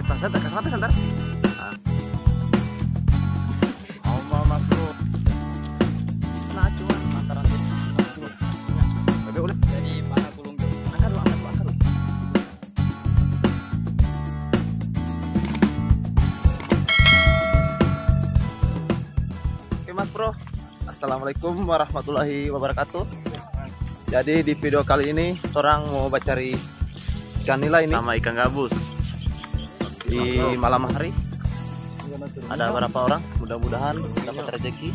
Santai, santai, santai. Nah. Oh, Mas Bro. Nah, cuma antara Mas Bro. Bebe udah. Jadi mana gulung jo? Angkat dulu, angkat dulu, angkat dulu. Oke, Mas Bro. Assalamualaikum warahmatullahi wabarakatuh. Jadi di video kali ini orang mau cari ikan nila ini sama ikan gabus di malam hari. Ada berapa orang? Mudah-mudahan dapat rezeki.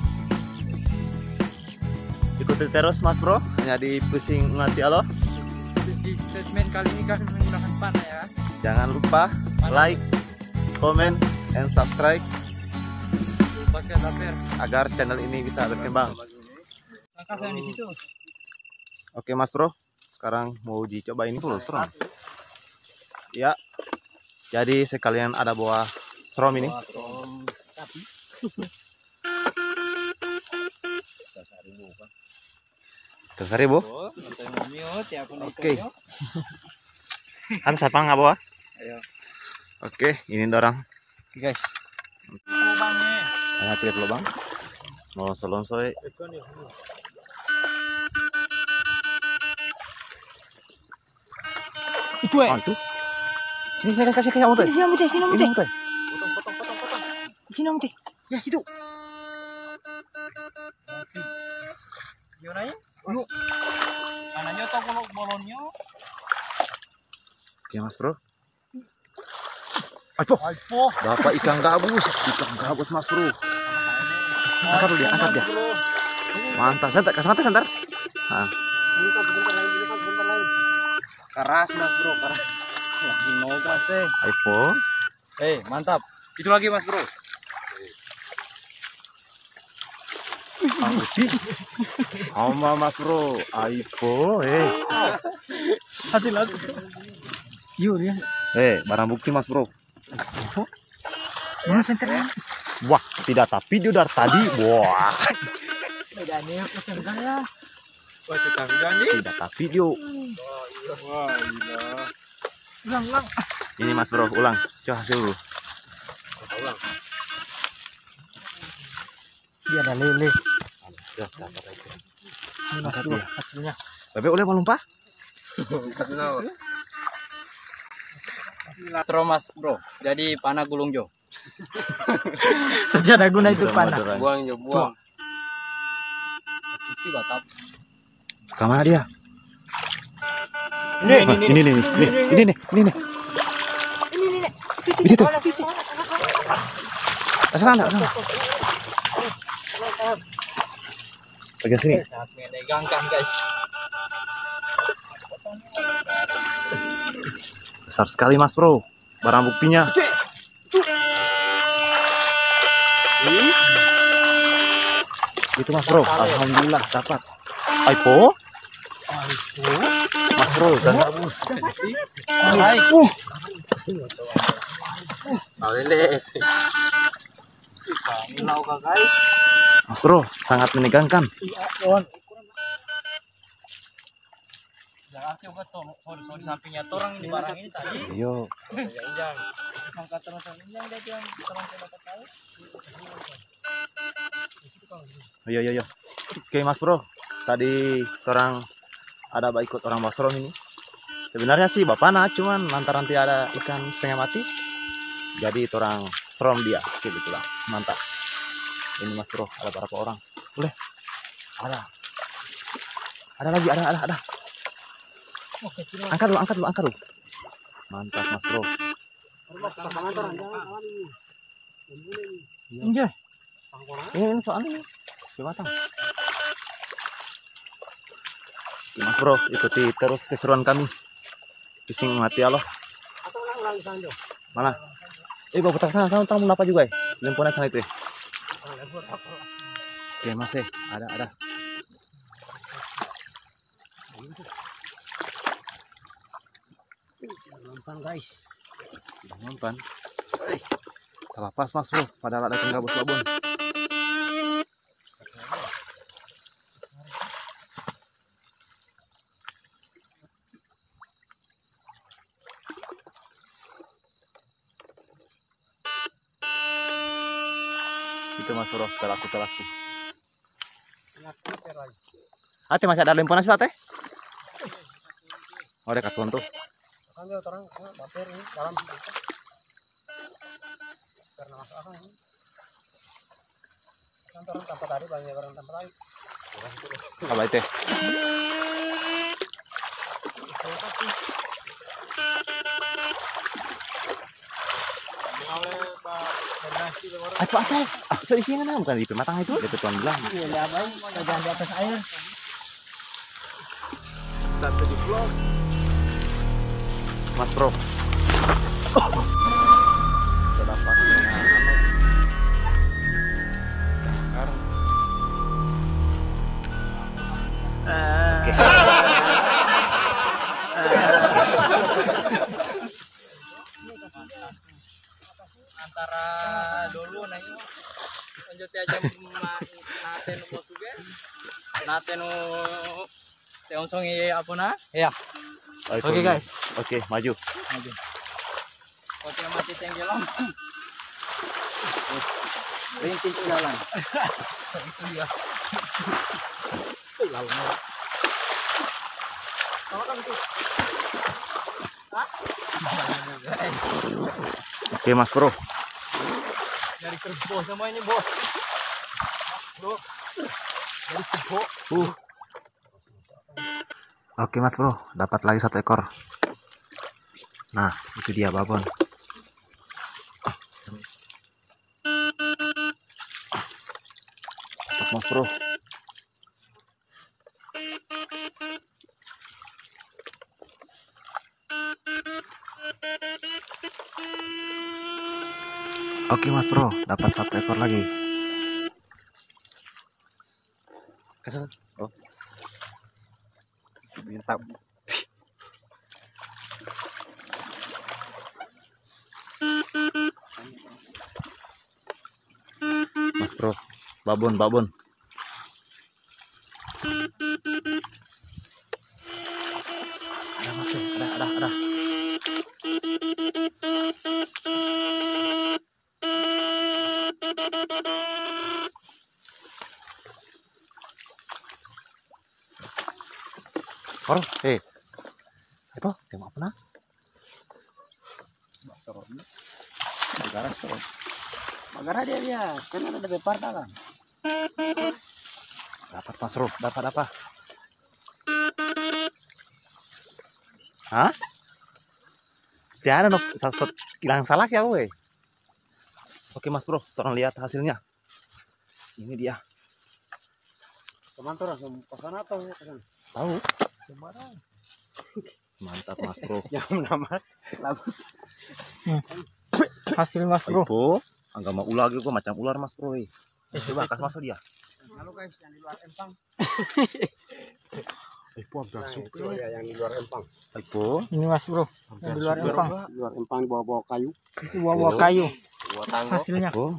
Ikuti terus Mas Bro, hanya di pusing ngati alo. Di statement kali ini kami menggunakan panah ya. Jangan lupa like, comment, and subscribe Pakai laper. agar channel ini bisa berkembang. Kakak saya di situ. Oke Mas Bro, sekarang mau dicoba ini dulu serom. Ya, jadi sekalian ada buah serom ini. Ke 1000. Oke. Kan siapa nggak bawa? Ayo. Oke, ini dorang. Guys. Hanya tiga lubang. Lonso-lonso. Itu Itu. Sini saya kasih kamu tuh. Sini kamu teh, sini kamu teh. Potong. Sini kamu teh. Ya situ. Gimana ya? Yuk. Mananya toh bolonnya. Oke Mas Bro. Ayo. Dapat ikan gabus Mas Bro. Angkat dulu dia, angkat dia. Mantap, santai. Nah. Keras Mas Bro, keras. Lagi mau keras Aipo. mantap. Itu lagi Mas Bro. Sama Mas Bro. Aipo. Hasil. Yuk dia. Barang bukti Mas Bro. Mana senternya? Wah, tidak tapi dia dari tadi. Wah. Bedanya pesen ya. Wah, tetap nih. Tidak tapi dia. Wah, gila. Ulang. Ini Mas Bro, ulang. Coba hasil dulu. Ulang. Dia ada lele. Ya, dapat aja. Angkat dia hasilnya. Bebe boleh mau lumpah? Terus Mas Bro, jadi panah gulung jo. Sejarah guna itu panah. Buang. Itu batap. Kemana dia? Ini. Ini nih. Di situ. Sana. Bagian sini. Sangat menegangkan guys. Besar sekali Mas Bro. Barang buktinya. Itu Mas Bro. Alhamdulillah dapat. Aipo. Mas Bro, dan gabus. Lele. Guys. Mas Bro, sangat menegangkan. Jangan coba di sampingnya orang di barang ini tadi. Yo. Angkat terus injang dia yang terang dapat tahu. Yo. Oke Mas Bro, tadi orang ada ikut orang basrom ini. Sebenarnya sih bapana, cuman lantaran ada ikan setengah mati, jadi orang serom dia, gitu lah. Mantap. Ini Mas Bro, ada berapa orang? Boleh? Ada lagi, ada. Angkat dulu. Mantap Mas Bro. Injah. Ini soalnya matang. Oke, Mas Bro, ikuti terus keseruan kami. Fishing mati Allah. Mana? Bawa putar sana, tahu mau apa juga ya? Lemponan sana itu ya. Oke Mas ada. Umpan guys. Umpan. Salah pas Mas Bro, padahal ada ikan gabus babon. Itu Mas Bro, telaku. Ate masih ada lemponan sih teh? Oh, dekat tuh. Kan dia orang mampir ini dalam karena masuk akal ini. Kan orang tanpa tadi banyak orang tanpa tadi. Apa itu? Apa? Di sini mana? Bukan di matang itu? Di tuan bilang. Iya, baik. Jangan di atas air. Satu di vlog. Mas Bro. Sudah dapat Oke. Antara dulu nih lanjut aja naten bos juga naten teonsongi apa na ya. Oke guys, Oke, maju. oke mati tenggelam rintin ke jalan itu dia lalu Oke Mas Bro. dari kerbau semuanya bos bro dari kerbau Oke Mas Bro, dapat lagi 1 ekor. Nah, itu dia babon. Dapat Mas Bro. Oke Mas Bro, dapat 1 ekor lagi. Kasih. Oh. Mantap. Mas Bro, babon. Ada Mas, ada. Orang, apa? Tembak apa? magara dia kan ada bepar kan Dapat Mas Bro, dapat apa? Hah? Tiada no, satu hilang salak ya, weh. Oke Mas Bro, tolong lihat hasilnya. Ini dia. teman tuh langsung pesan atau pesan Tahu? sembarang Mantap Mas Bro. yang nama hasil Mas Bro. Ipo, enggak mau ular gitu macam ular Mas Bro. Coba kas masuk dia. Lalu guys yang di luar empang. Ipo ada Itu ya yang di luar empang. Ipo. Ini Mas Bro, yang di luar empang. Di luar empang di bawah-bawah kayu. Itu buah-buah kayu. Buah tanggo. Hasilnya. Ipo.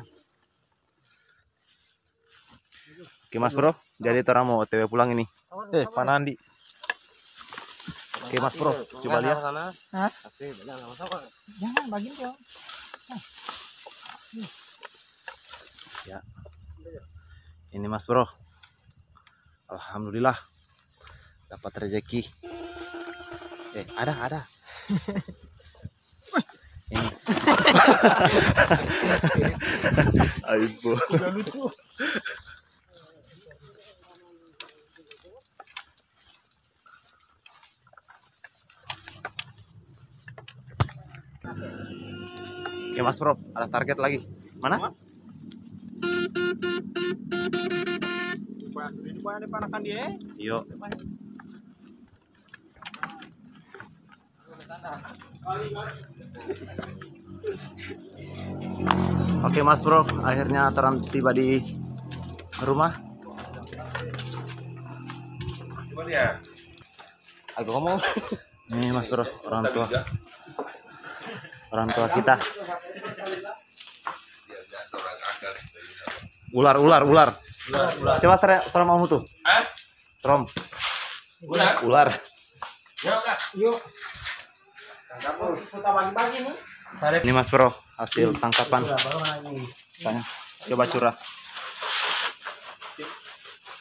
Oke Mas Bro, jadi orang mau OTW pulang ini. Panandi. Oke Mas Bro, coba lihat. Hah? Tapi banyak enggak masalah. Jangan bagiin dia. Ya. Ini Mas Bro. Alhamdulillah dapat rezeki. Ada. Ini. Aibo. Udah lucu. Oke Mas Bro, ada target lagi. Mana? Ini banyak dipanakan dia. Yuk. Oke Mas Bro, akhirnya terang tiba di rumah. Gimana ya? Aku ngomong. Nih Mas Bro, orang tua kita. Ular. Coba seram kamu tuh. Seram. Ular. Yuk. Kita bagi-bagi nih. Ini Mas Bro, hasil tangkapan. Coba curah.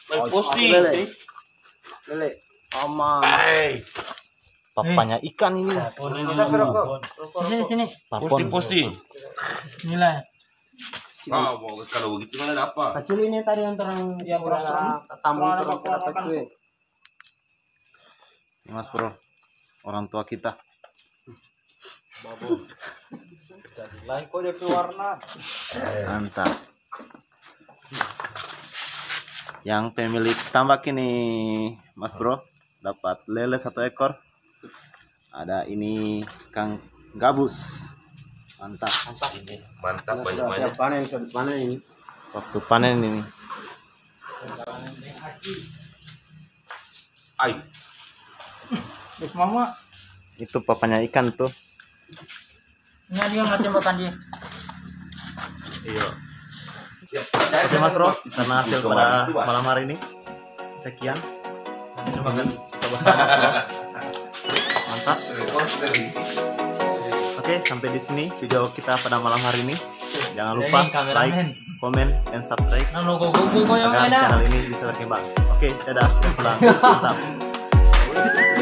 Posting. Lele. Aman. Papanya ikan ini. Sini sini. Posting. Nilai. Kalau begitu mana apa? Kecil ini tadi yang terang yang tamu terang dapat itu. Mas Bro, orang tua kita. Lain kok dia warna. Mantap. Yang pemilik tambak ini Mas Bro dapat lele 1 ekor. Ada ini Kang Gabus. Mantap. Mantap banyak-banyak. Panen ini. Waktu panen ini. Ay. Terus mama. Itu papanya ikan tuh. Ini dia ngatin bakan dia. Iya. Oke Mas Bro, karena hasil pada malam hari ini sekian. Terima kasih besar Mas Bro. Mantap. Oke, sampai di sini video kita pada malam hari ini. Jangan lupa like, komen, dan subscribe agar channel ini bisa berkembang. Oke, dadah, pulang. Mantap.